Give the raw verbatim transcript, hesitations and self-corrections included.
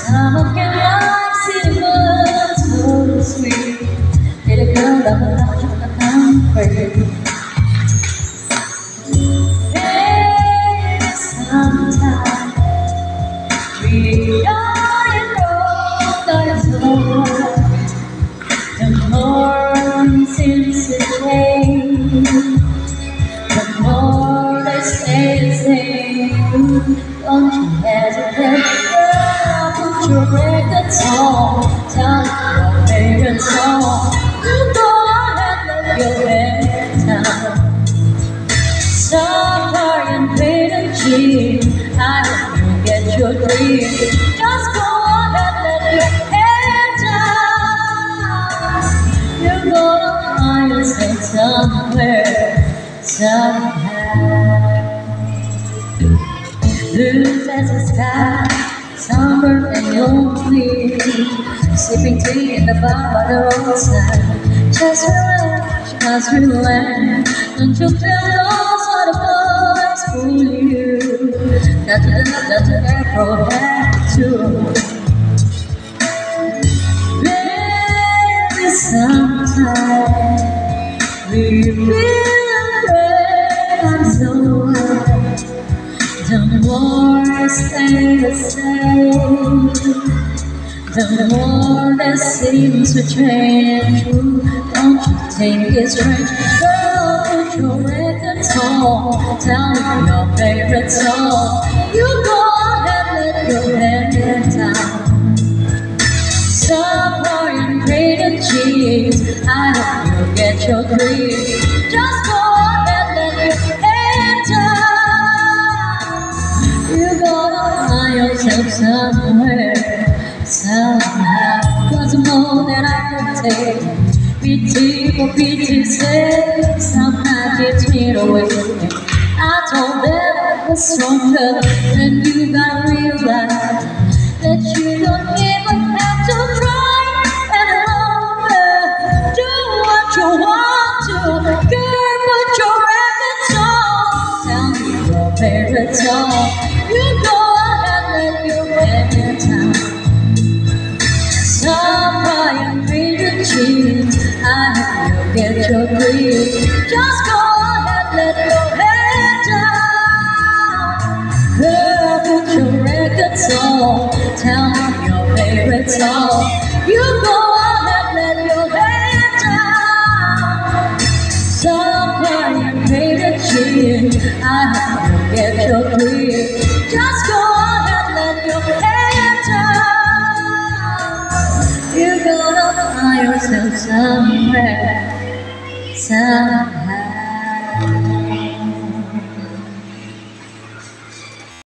Some of your life seems so sweet. Little girl, I'm not just a comfort. Maybe sometime we are in road over. The more seems to change, the more they stay the same. Don't you hesitate, girl, put your records on. Tell me your favorite song. You go ahead, let your head down. Stop crying, pain and cheat. I hope you get your dream. Just go ahead, let your head down. You're gonna find yourself somewhere, somehow. Blue as the sky, somber and lonely, sipping tea in the bar by the roadside. Just relax, just relax. Don't you feel those other boys fool you? Got to love, got to ever have to. Maybe sometime we feel afraid I'm so high. The more stay the same, the more that seems to change. Don't you think it's strange? Girl, put your records on. Tell me your favorite song. You go ahead, let your head down. Stop worrying, great and cheese. I hope you get your dream. Just go ahead, let your head down. You're gonna find yourself somewhere, somehow. Cause more than I can take. Pity for pity's sake, somehow keeps me away. I told them I was stronger, then you gotta realize that you don't even have to try any longer. Do what you want to, girl, put your records on. Tell me your favorite song. You go ahead, let your head down. Stop crying, read the cheese. I hope you get your dream. Just go ahead, let your head down. Girl, put your records on. Tell me your favorite song. You go ahead, let your head down. Stop crying, read the cheese. I hope you get your dream. Just go ahead, let your head down. You're gonna find yourself somewhere, somehow.